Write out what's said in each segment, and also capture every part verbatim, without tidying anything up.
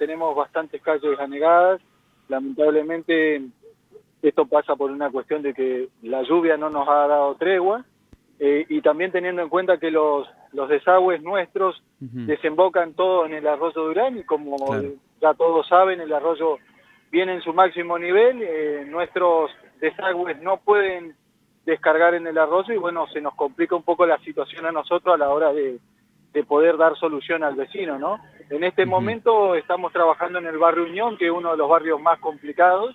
tenemos bastantes calles anegadas. Lamentablemente esto pasa por una cuestión de que la lluvia no nos ha dado tregua, eh, y también teniendo en cuenta que los, los desagües nuestros uh-huh. desembocan todos en el arroyo Durán, y como claro. ya todos saben, el arroyo viene en su máximo nivel, eh, nuestros desagües no pueden descargar en el arroyo, y bueno, se nos complica un poco la situación a nosotros a la hora de, de poder dar solución al vecino, ¿no? En este uh-huh. momento estamos trabajando en el barrio Unión, que es uno de los barrios más complicados.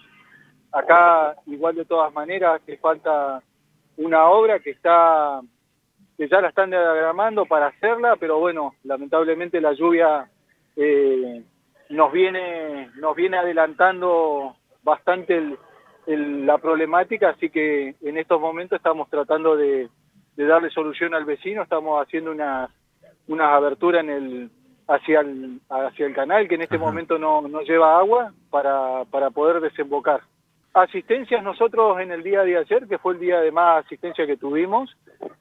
Acá, igual de todas maneras, que falta una obra que está, que ya la están diagramando para hacerla, pero bueno, lamentablemente la lluvia eh, nos viene, nos viene adelantando bastante el, el, la problemática, así que en estos momentos estamos tratando de, de darle solución al vecino. Estamos haciendo unas unas aberturas en el hacia el hacia el canal, que en este Ajá. momento no, no lleva agua, para, para poder desembocar. Asistencias nosotros en el día de ayer, que fue el día de más asistencia que tuvimos,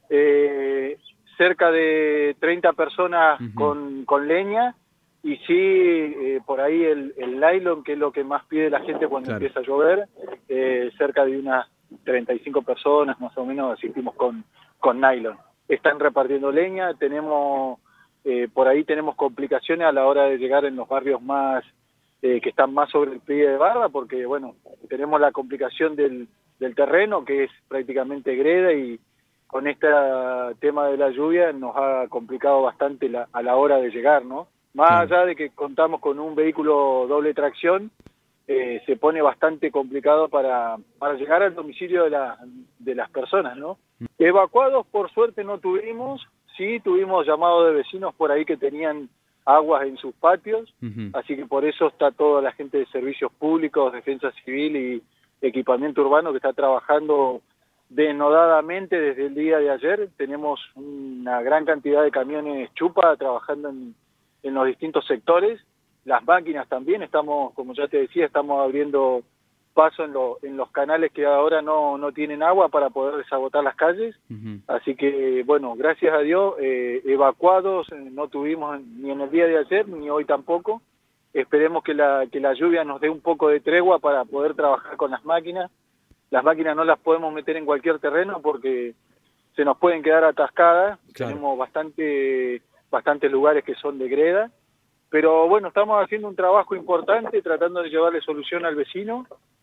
eh, cerca de treinta personas uh-huh. con, con leña, y sí, eh, por ahí el, el nylon, que es lo que más pide la gente cuando claro. empieza a llover, eh, cerca de unas treinta y cinco personas más o menos asistimos con, con nylon. Están repartiendo leña, tenemos eh, por ahí tenemos complicaciones a la hora de llegar en los barrios más eh, que están más sobre el pie de barra, porque bueno, tenemos la complicación del, del terreno, que es prácticamente greda, y con este tema de la lluvia nos ha complicado bastante la, a la hora de llegar, ¿no? Más sí. allá de que contamos con un vehículo doble tracción, eh, se pone bastante complicado para, para llegar al domicilio de, la, de las personas, ¿no? Evacuados, por suerte, no tuvimos. Sí tuvimos llamados de vecinos por ahí que tenían aguas en sus patios, uh-huh. así que por eso está toda la gente de servicios públicos, defensa civil y equipamiento urbano que está trabajando denodadamente desde el día de ayer. Tenemos una gran cantidad de camiones chupa trabajando en, en los distintos sectores. Las máquinas también, estamos, como ya te decía, estamos abriendo paso en, lo, en los canales que ahora no, no tienen agua para poder desagotar las calles. Uh-huh. Así que, bueno, gracias a Dios, eh, evacuados eh, no tuvimos ni en el día de ayer, ni hoy tampoco. Esperemos que la, que la lluvia nos dé un poco de tregua para poder trabajar con las máquinas. Las máquinas no las podemos meter en cualquier terreno porque se nos pueden quedar atascadas. Claro. Tenemos bastante, bastantes lugares que son de greda. Pero bueno, estamos haciendo un trabajo importante tratando de llevarle solución al vecino.